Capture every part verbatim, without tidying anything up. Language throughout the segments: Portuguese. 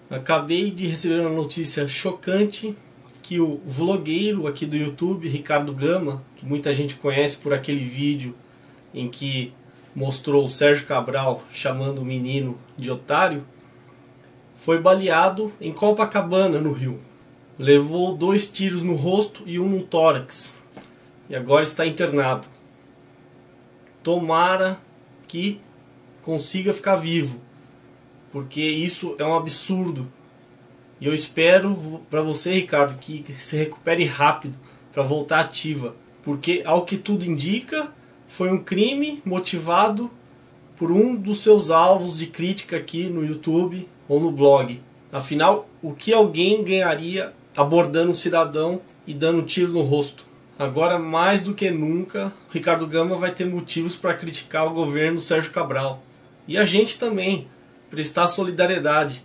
Acabei de receber uma notícia chocante que o vlogueiro aqui do YouTube, Ricardo Gama, que muita gente conhece por aquele vídeo em que mostrou o Sérgio Cabral chamando o menino de otário, foi baleado em Copacabana, no Rio. Levou dois tiros no rosto e um no tórax. E agora está internado. Tomara que consiga ficar vivo, porque isso é um absurdo. E eu espero para você, Ricardo, que se recupere rápido para voltar ativa, porque ao que tudo indica, foi um crime motivado por um dos seus alvos de crítica aqui no YouTube ou no blog. Afinal, o que alguém ganharia abordando um cidadão e dando um tiro no rosto? Agora, mais do que nunca, Ricardo Gama vai ter motivos para criticar o governo Sérgio Cabral. E a gente também, prestar solidariedade.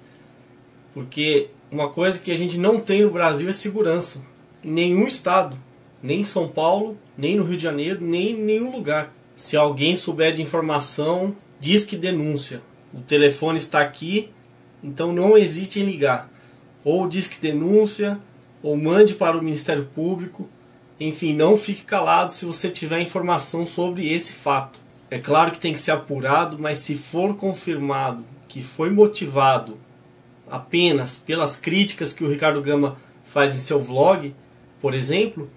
Porque uma coisa que a gente não tem no Brasil é segurança. Em nenhum estado, nem em São Paulo, nem no Rio de Janeiro, nem em nenhum lugar. Se alguém souber de informação, diz que denúncia. O telefone está aqui, então não hesite em ligar. Ou diz que denúncia, ou mande para o Ministério Público. Enfim, não fique calado se você tiver informação sobre esse fato. É claro que tem que ser apurado, mas se for confirmado que foi motivado apenas pelas críticas que o Ricardo Gama faz em seu vlog, por exemplo,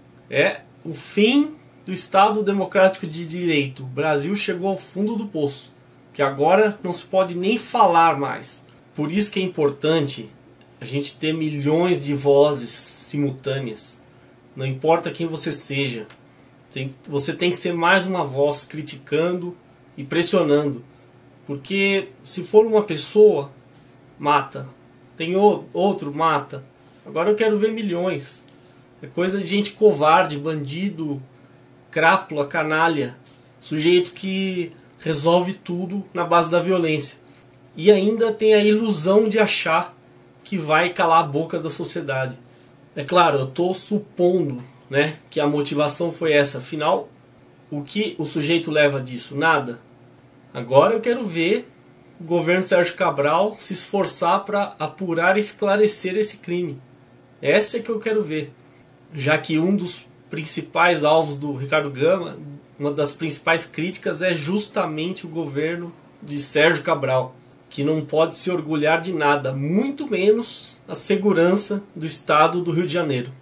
é o fim do Estado Democrático de Direito. O Brasil chegou ao fundo do poço, que agora não se pode nem falar mais. Por isso que é importante a gente ter milhões de vozes simultâneas. Não importa quem você seja, tem, você tem que ser mais uma voz criticando e pressionando. Porque se for uma pessoa, mata. Tem o, outro, mata. Agora eu quero ver milhões. É coisa de gente covarde, bandido, crápula, canalha. Sujeito que resolve tudo na base da violência. E ainda tem a ilusão de achar que vai calar a boca da sociedade. É claro, eu estou supondo, né, que a motivação foi essa. Afinal, o que o sujeito leva disso? Nada. Agora eu quero ver o governo Sérgio Cabral se esforçar para apurar e esclarecer esse crime. Essa é que eu quero ver. Já que um dos principais alvos do Ricardo Gama, uma das principais críticas é justamente o governo de Sérgio Cabral, que não pode se orgulhar de nada, muito menos a segurança do estado do Rio de Janeiro.